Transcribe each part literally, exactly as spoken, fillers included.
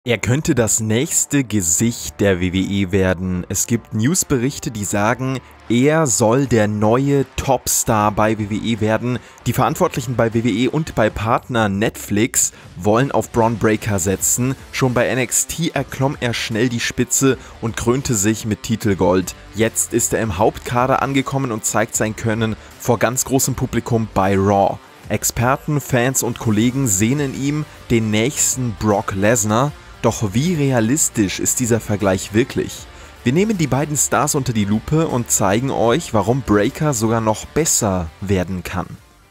Er könnte das nächste Gesicht der W W E werden. Es gibt Newsberichte, die sagen, er soll der neue Topstar bei W W E werden. Die Verantwortlichen bei W W E und bei Partner Netflix wollen auf Bron Breakker setzen. Schon bei N X T erklomm er schnell die Spitze und krönte sich mit Titelgold. Jetzt ist er im Hauptkader angekommen und zeigt sein Können vor ganz großem Publikum bei Raw. Experten, Fans und Kollegen sehen in ihm den nächsten Brock Lesnar. Doch wie realistisch ist dieser Vergleich wirklich? Wir nehmen die beiden Stars unter die Lupe und zeigen euch, warum Breakker sogar noch besser werden kann.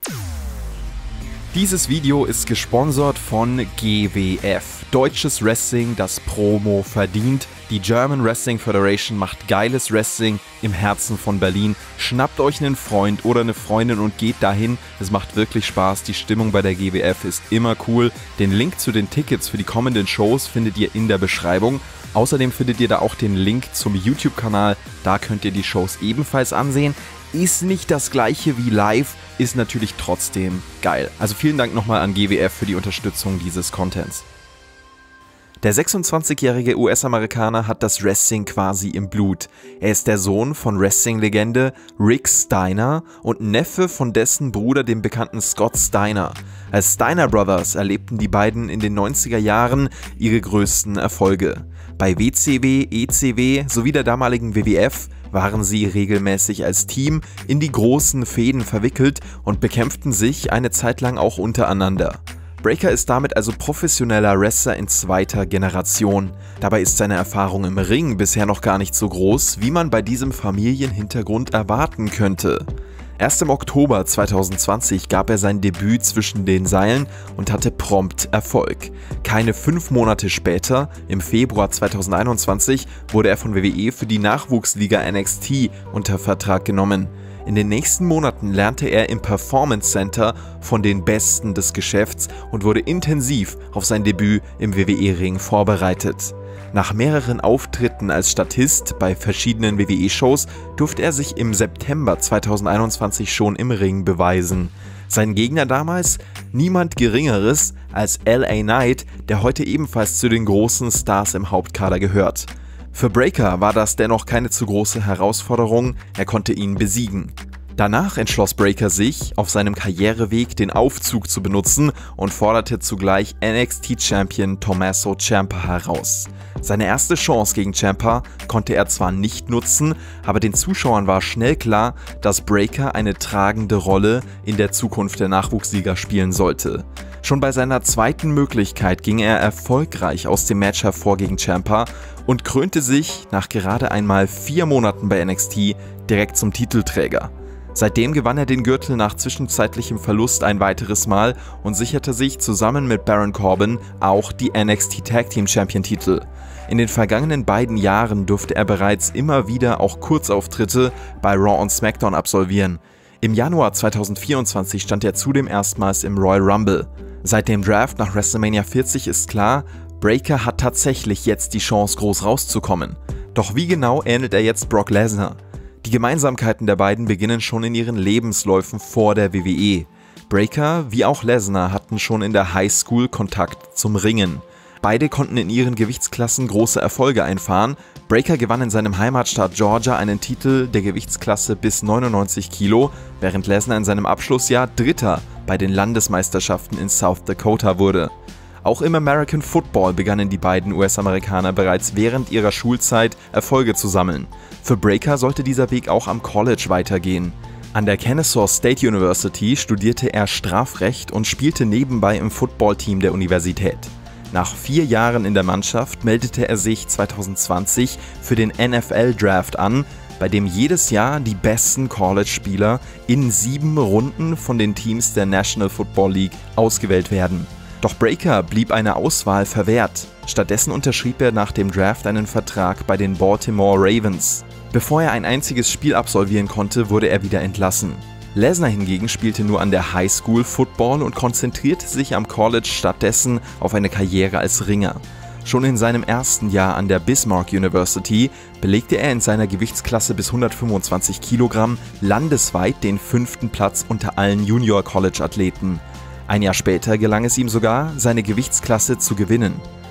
Dieses Video ist gesponsert von G W F. Deutsches Wrestling, das Promo verdient. Die German Wrestling Federation macht geiles Wrestling im Herzen von Berlin. Schnappt euch einen Freund oder eine Freundin und geht dahin. Es macht wirklich Spaß. Die Stimmung bei der G W F ist immer cool. Den Link zu den Tickets für die kommenden Shows findet ihr in der Beschreibung. Außerdem findet ihr da auch den Link zum YouTube-Kanal. Da könnt ihr die Shows ebenfalls ansehen. Ist nicht das gleiche wie live, ist natürlich trotzdem geil. Also vielen Dank nochmal an G W F für die Unterstützung dieses Contents. Der sechsundzwanzigjährige U S-Amerikaner hat das Wrestling quasi im Blut. Er ist der Sohn von Wrestling-Legende Rick Steiner und Neffe von dessen Bruder, dem bekannten Scott Steiner. Als Steiner Brothers erlebten die beiden in den neunziger Jahren ihre größten Erfolge. Bei W C W, E C W sowie der damaligen W W F waren sie regelmäßig als Team in die großen Fehden verwickelt und bekämpften sich eine Zeit lang auch untereinander. Breakker ist damit also professioneller Wrestler in zweiter Generation. Dabei ist seine Erfahrung im Ring bisher noch gar nicht so groß, wie man bei diesem Familienhintergrund erwarten könnte. Erst im Oktober zweitausendzwanzig gab er sein Debüt zwischen den Seilen und hatte prompt Erfolg. Keine fünf Monate später, im Februar zweitausendeinundzwanzig, wurde er von W W E für die Nachwuchsliga N X T unter Vertrag genommen. In den nächsten Monaten lernte er im Performance Center von den Besten des Geschäfts und wurde intensiv auf sein Debüt im W W E-Ring vorbereitet. Nach mehreren Auftritten als Statist bei verschiedenen W W E-Shows durfte er sich im September zweitausendeinundzwanzig schon im Ring beweisen. Sein Gegner damals? Niemand Geringeres als L A Knight, der heute ebenfalls zu den großen Stars im Hauptkader gehört. Für Breakker war das dennoch keine zu große Herausforderung, er konnte ihn besiegen. Danach entschloss Breakker sich, auf seinem Karriereweg den Aufzug zu benutzen und forderte zugleich N X T-Champion Tommaso Ciampa heraus. Seine erste Chance gegen Ciampa konnte er zwar nicht nutzen, aber den Zuschauern war schnell klar, dass Breakker eine tragende Rolle in der Zukunft der Nachwuchsliga spielen sollte. Schon bei seiner zweiten Möglichkeit ging er erfolgreich aus dem Match hervor gegen Ciampa und krönte sich nach gerade einmal vier Monaten bei N X T direkt zum Titelträger. Seitdem gewann er den Gürtel nach zwischenzeitlichem Verlust ein weiteres Mal und sicherte sich zusammen mit Baron Corbin auch die N X T Tag Team Champion Titel. In den vergangenen beiden Jahren durfte er bereits immer wieder auch Kurzauftritte bei Raw und SmackDown absolvieren. Im Januar zweitausendvierundzwanzig stand er zudem erstmals im Royal Rumble. Seit dem Draft nach WrestleMania vierzig ist klar, Breakker hat tatsächlich jetzt die Chance, groß rauszukommen. Doch wie genau ähnelt er jetzt Brock Lesnar? Die Gemeinsamkeiten der beiden beginnen schon in ihren Lebensläufen vor der W W E. Breakker wie auch Lesnar hatten schon in der High School Kontakt zum Ringen. Beide konnten in ihren Gewichtsklassen große Erfolge einfahren. Breakker gewann in seinem Heimatstaat Georgia einen Titel der Gewichtsklasse bis neunundneunzig Kilo, während Lesnar in seinem Abschlussjahr Dritter bei den Landesmeisterschaften in South Dakota wurde. Auch im American Football begannen die beiden U S-Amerikaner bereits während ihrer Schulzeit Erfolge zu sammeln. Für Breakker sollte dieser Weg auch am College weitergehen. An der Kennesaw State University studierte er Strafrecht und spielte nebenbei im Footballteam der Universität. Nach vier Jahren in der Mannschaft meldete er sich zweitausendzwanzig für den N F L-Draft an, bei dem jedes Jahr die besten College-Spieler in sieben Runden von den Teams der National Football League ausgewählt werden. Doch Breakker blieb eine Auswahl verwehrt. Stattdessen unterschrieb er nach dem Draft einen Vertrag bei den Baltimore Ravens. Bevor er ein einziges Spiel absolvieren konnte, wurde er wieder entlassen. Lesnar hingegen spielte nur an der High School Football und konzentrierte sich am College stattdessen auf eine Karriere als Ringer. Schon in seinem ersten Jahr an der Bismarck University belegte er in seiner Gewichtsklasse bis hundertfünfundzwanzig Kilogramm landesweit den fünften Platz unter allen Junior-College-Athleten. Ein Jahr später gelang es ihm sogar, seine Gewichtsklasse zu gewinnen.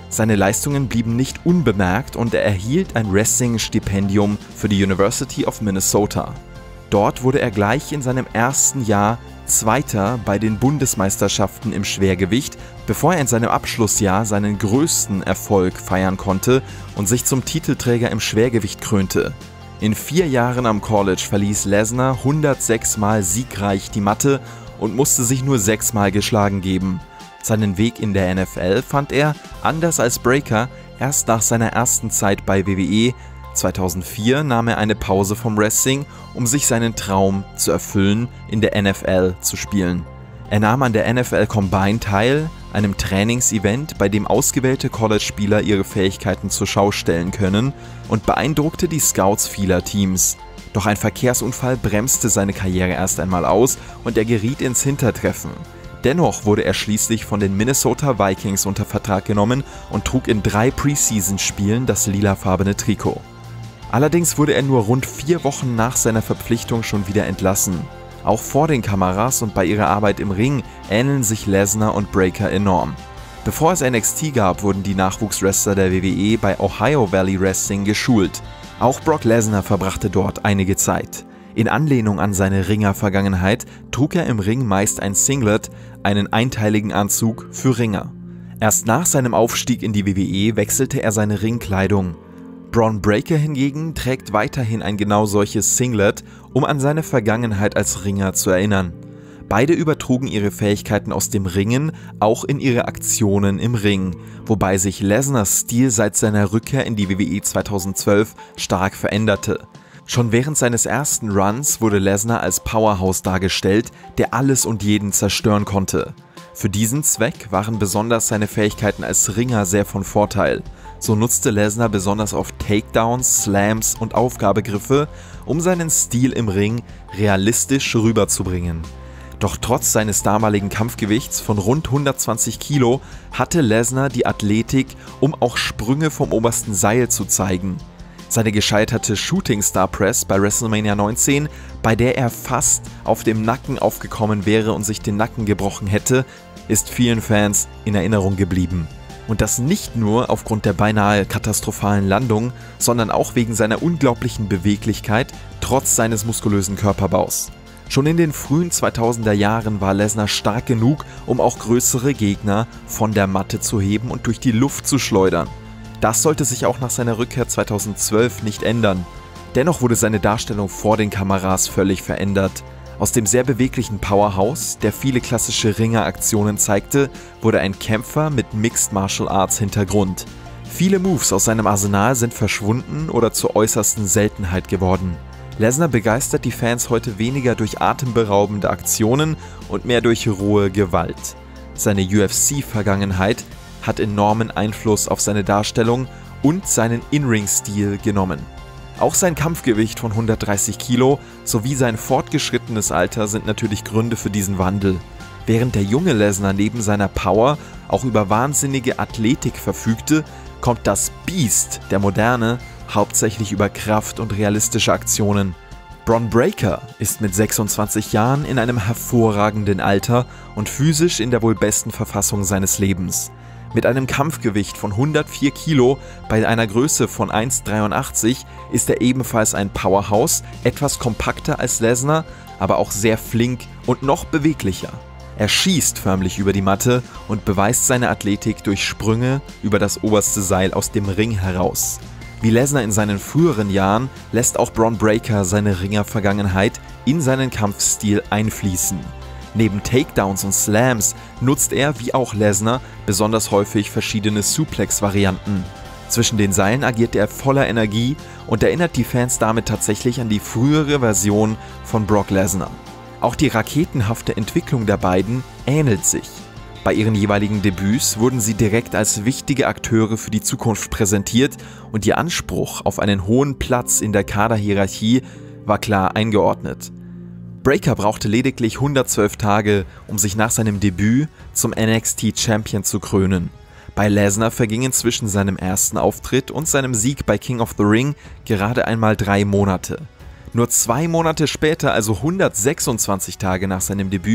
Seine Leistungen blieben nicht unbemerkt und er erhielt ein Wrestling-Stipendium für die University of Minnesota. Dort wurde er gleich in seinem ersten Jahr Zweiter bei den Bundesmeisterschaften im Schwergewicht, bevor er in seinem Abschlussjahr seinen größten Erfolg feiern konnte und sich zum Titelträger im Schwergewicht krönte. In vier Jahren am College verließ Lesnar hundertsechs Mal siegreich die Matte und musste sich nur sechs Mal geschlagen geben. Seinen Weg in der N F L fand er, anders als Breakker, erst nach seiner ersten Zeit bei W W E. zweitausendvier nahm er eine Pause vom Wrestling, um sich seinen Traum zu erfüllen, in der N F L zu spielen. Er nahm an der N F L Combine teil, einem Trainingsevent, bei dem ausgewählte College-Spieler ihre Fähigkeiten zur Schau stellen können, und beeindruckte die Scouts vieler Teams. Doch ein Verkehrsunfall bremste seine Karriere erst einmal aus und er geriet ins Hintertreffen. Dennoch wurde er schließlich von den Minnesota Vikings unter Vertrag genommen und trug in drei Preseason-Spielen das lilafarbene Trikot. Allerdings wurde er nur rund vier Wochen nach seiner Verpflichtung schon wieder entlassen. Auch vor den Kameras und bei ihrer Arbeit im Ring ähneln sich Lesnar und Breakker enorm. Bevor es N X T gab, wurden die Nachwuchswrestler der W W E bei Ohio Valley Wrestling geschult. Auch Brock Lesnar verbrachte dort einige Zeit. In Anlehnung an seine Ringer-Vergangenheit trug er im Ring meist ein Singlet, einen einteiligen Anzug für Ringer. Erst nach seinem Aufstieg in die W W E wechselte er seine Ringkleidung. Bron Breakker hingegen trägt weiterhin ein genau solches Singlet, um an seine Vergangenheit als Ringer zu erinnern. Beide übertrugen ihre Fähigkeiten aus dem Ringen auch in ihre Aktionen im Ring, wobei sich Lesnars Stil seit seiner Rückkehr in die W W E zweitausendzwölf stark veränderte. Schon während seines ersten Runs wurde Lesnar als Powerhouse dargestellt, der alles und jeden zerstören konnte. Für diesen Zweck waren besonders seine Fähigkeiten als Ringer sehr von Vorteil. So nutzte Lesnar besonders auf Takedowns, Slams und Aufgabegriffe, um seinen Stil im Ring realistisch rüberzubringen. Doch trotz seines damaligen Kampfgewichts von rund hundertzwanzig Kilo hatte Lesnar die Athletik, um auch Sprünge vom obersten Seil zu zeigen. Seine gescheiterte Shooting Star Press bei WrestleMania neunzehn, bei der er fast auf dem Nacken aufgekommen wäre und sich den Nacken gebrochen hätte, ist vielen Fans in Erinnerung geblieben. Und das nicht nur aufgrund der beinahe katastrophalen Landung, sondern auch wegen seiner unglaublichen Beweglichkeit trotz seines muskulösen Körperbaus. Schon in den frühen zweitausender Jahren war Lesnar stark genug, um auch größere Gegner von der Matte zu heben und durch die Luft zu schleudern. Das sollte sich auch nach seiner Rückkehr zweitausendzwölf nicht ändern. Dennoch wurde seine Darstellung vor den Kameras völlig verändert. Aus dem sehr beweglichen Powerhouse, der viele klassische Ringeraktionen zeigte, wurde ein Kämpfer mit Mixed Martial Arts Hintergrund. Viele Moves aus seinem Arsenal sind verschwunden oder zur äußersten Seltenheit geworden. Lesnar begeistert die Fans heute weniger durch atemberaubende Aktionen und mehr durch rohe Gewalt. Seine U F C-Vergangenheit hat enormen Einfluss auf seine Darstellung und seinen In-Ring-Stil genommen. Auch sein Kampfgewicht von hundertdreißig Kilo sowie sein fortgeschrittenes Alter sind natürlich Gründe für diesen Wandel. Während der junge Lesnar neben seiner Power auch über wahnsinnige Athletik verfügte, kommt das Biest der Moderne hauptsächlich über Kraft und realistische Aktionen. Bron Breakker ist mit sechsundzwanzig Jahren in einem hervorragenden Alter und physisch in der wohl besten Verfassung seines Lebens. Mit einem Kampfgewicht von hundertvier Kilo bei einer Größe von eins Komma dreiundachtzig ist er ebenfalls ein Powerhouse, etwas kompakter als Lesnar, aber auch sehr flink und noch beweglicher. Er schießt förmlich über die Matte und beweist seine Athletik durch Sprünge über das oberste Seil aus dem Ring heraus. Wie Lesnar in seinen früheren Jahren lässt auch Bron Breakker seine Ringer-Vergangenheit in seinen Kampfstil einfließen. Neben Takedowns und Slams nutzt er, wie auch Lesnar, besonders häufig verschiedene Suplex-Varianten. Zwischen den Seilen agiert er voller Energie und erinnert die Fans damit tatsächlich an die frühere Version von Brock Lesnar. Auch die raketenhafte Entwicklung der beiden ähnelt sich. Bei ihren jeweiligen Debüts wurden sie direkt als wichtige Akteure für die Zukunft präsentiert und ihr Anspruch auf einen hohen Platz in der Kaderhierarchie war klar eingeordnet. Breakker brauchte lediglich hundertzwölf Tage, um sich nach seinem Debüt zum N X T-Champion zu krönen. Bei Lesnar vergingen zwischen seinem ersten Auftritt und seinem Sieg bei King of the Ring gerade einmal drei Monate. Nur zwei Monate später, also hundertsechsundzwanzig Tage nach seinem Debüt,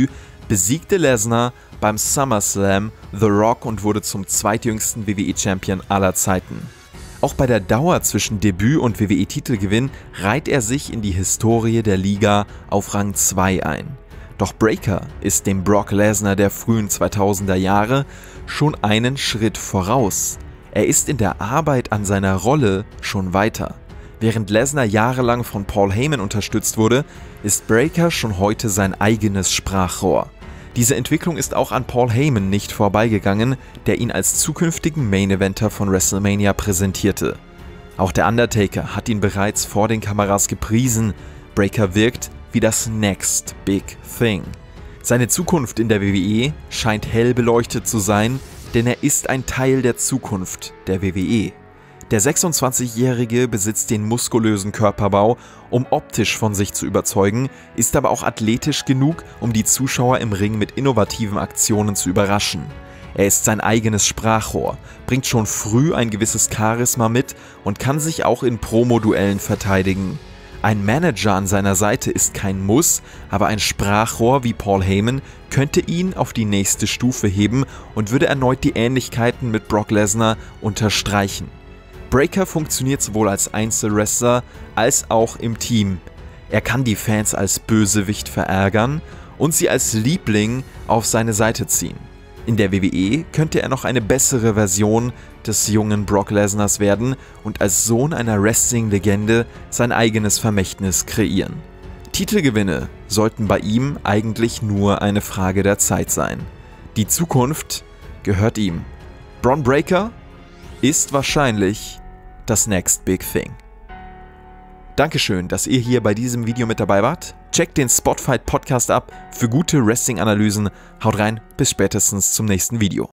besiegte Lesnar beim SummerSlam The Rock und wurde zum zweitjüngsten W W E-Champion aller Zeiten. Auch bei der Dauer zwischen Debüt und W W E-Titelgewinn reiht er sich in die Historie der Liga auf Rang zwei ein. Doch Breakker ist dem Brock Lesnar der frühen zweitausender Jahre schon einen Schritt voraus. Er ist in der Arbeit an seiner Rolle schon weiter. Während Lesnar jahrelang von Paul Heyman unterstützt wurde, ist Breakker schon heute sein eigenes Sprachrohr. Diese Entwicklung ist auch an Paul Heyman nicht vorbeigegangen, der ihn als zukünftigen Main-Eventer von WrestleMania präsentierte. Auch der Undertaker hat ihn bereits vor den Kameras gepriesen. Breakker wirkt wie das Next Big Thing. Seine Zukunft in der W W E scheint hell beleuchtet zu sein, denn er ist ein Teil der Zukunft der W W E. Der sechsundzwanzigjährige besitzt den muskulösen Körperbau, um optisch von sich zu überzeugen, ist aber auch athletisch genug, um die Zuschauer im Ring mit innovativen Aktionen zu überraschen. Er ist sein eigenes Sprachrohr, bringt schon früh ein gewisses Charisma mit und kann sich auch in Promo-Duellen verteidigen. Ein Manager an seiner Seite ist kein Muss, aber ein Sprachrohr wie Paul Heyman könnte ihn auf die nächste Stufe heben und würde erneut die Ähnlichkeiten mit Brock Lesnar unterstreichen. Breakker funktioniert sowohl als Einzelwrestler als auch im Team. Er kann die Fans als Bösewicht verärgern und sie als Liebling auf seine Seite ziehen. In der W W E könnte er noch eine bessere Version des jungen Brock Lesnars werden und als Sohn einer Wrestling-Legende sein eigenes Vermächtnis kreieren. Titelgewinne sollten bei ihm eigentlich nur eine Frage der Zeit sein. Die Zukunft gehört ihm. Bron Breakker ist wahrscheinlich das Next Big Thing. Dankeschön, dass ihr hier bei diesem Video mit dabei wart. Checkt den Spotfight Podcast ab für gute Wrestling-Analysen. Haut rein, bis spätestens zum nächsten Video.